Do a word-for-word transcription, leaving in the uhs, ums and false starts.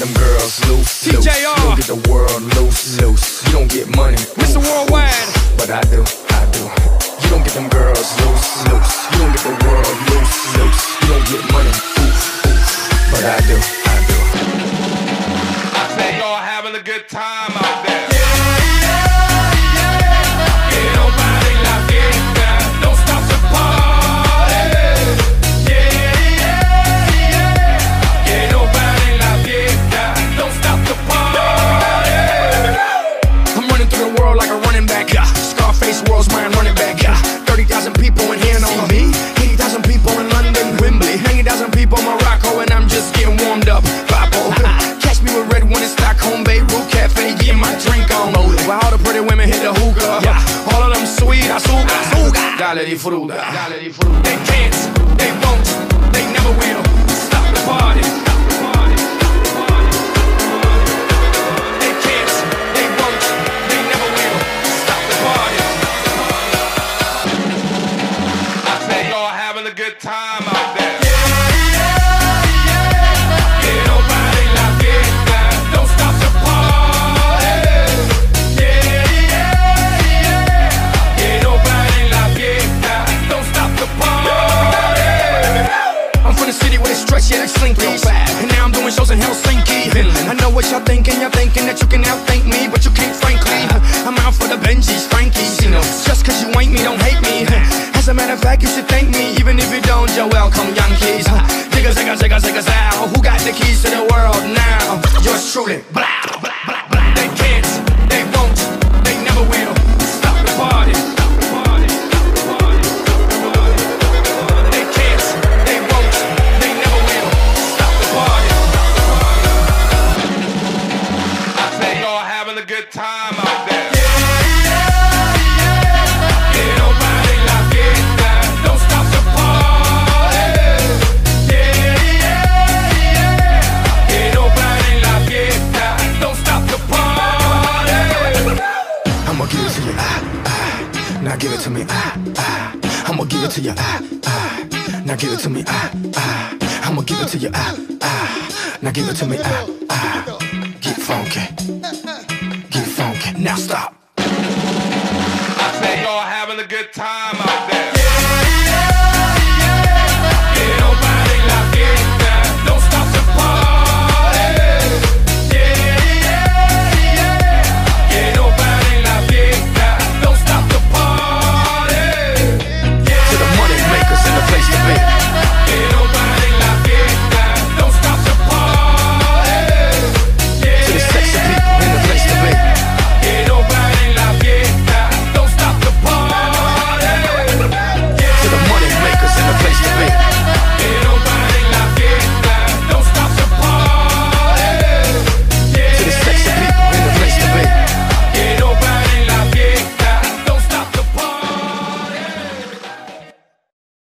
them girls loose, loose. T J R. You don't get the world loose, loose. You don't get money, Mister oof, Worldwide. oof. But I do, I do. You don't get them girls loose, loose. You don't get the world loose, loose. You don't get money, oof, oof. But I do, I do. I say y'all having a good time out there. World's mine, running back, yeah. thirty thousand people in here know me. eighty thousand people in London, Wembley. ninety thousand people in Morocco, and I'm just getting warmed up. Papo. Catch me with red one in Stockholm, Beirut Cafe, getting my drink on. While all the pretty women hit the hookah, yeah. All of them sweet, azúcar, azúcar. Dale di fruta, dale di fruta. They can't, they won't, they never will stop the party. Good time out there. Yeah, slinky. And now I'm doing shows in Helsinki. I know what y'all thinking, y'all thinking that you can outthink me, but you can't, frankly. I'm out for the Benjis, Frankies. You know, just cause you ain't me, don't hate me. As a matter of fact, you should thank me, even if you don't. You're welcome, Yankees. Zigga, zigga, zigga, zigga, zow. Who got the keys to the world now? Yours truly. Blah, blah, blah, blah. They can't, they won't, they never will stop the party. Good time out there. Now give it to me, ah, ah. I'ma give it to you, ah, ah. Now give it to me, ah, ah. I'ma give it to you, ah, ah. Now give it to me, ah, ah. Get funky, get funky. Now stop. I say y'all having a good time.